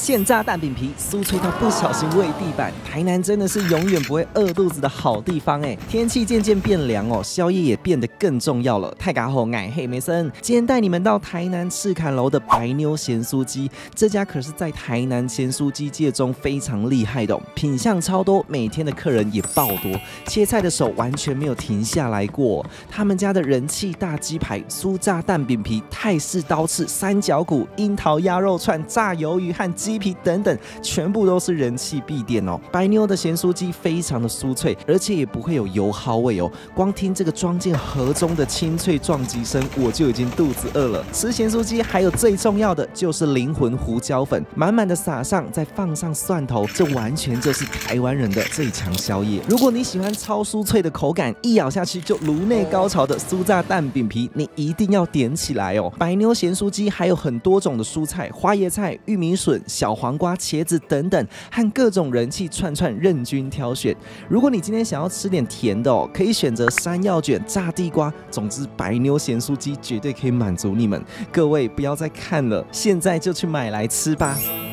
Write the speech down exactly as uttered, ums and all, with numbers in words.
现炸蛋饼皮，酥脆到不小心喂地板。台南真的是永远不会饿肚子的好地方哎！天气渐渐变凉哦，宵夜也变得更重要了。太嘎吼矮黑梅森，今天带你们到台南赤坎楼的白妞咸酥鸡，这家可是在台南咸酥鸡界中非常厉害的、哦，品相超多，每天的客人也爆多，切菜的手完全没有停下来过。他们家的人气大鸡排、酥炸蛋饼皮、泰式刀翅、三角骨、樱桃鸭肉串、炸鱿鱼和鸡皮等等，全部都是人气必点哦。白妞的咸酥鸡非常的酥脆，而且也不会有油耗味哦。光听这个装进盒中的清脆撞击声，我就已经肚子饿了。吃咸酥鸡还有最重要的就是灵魂胡椒粉，满满的撒上，再放上蒜头，这完全就是台湾人的最强宵夜。如果你喜欢超酥脆的口感，一咬下去就颅内高潮的酥炸蛋饼皮，你一定要点起来哦。白妞咸酥鸡还有很多种的蔬菜，花椰菜、玉米笋、小黄瓜、茄子等等，和各种人气串串任君挑选。如果你今天想要吃点甜的哦，可以选择山药卷、炸地瓜。总之，白妞咸酥鸡绝对可以满足你们。各位不要再看了，现在就去买来吃吧。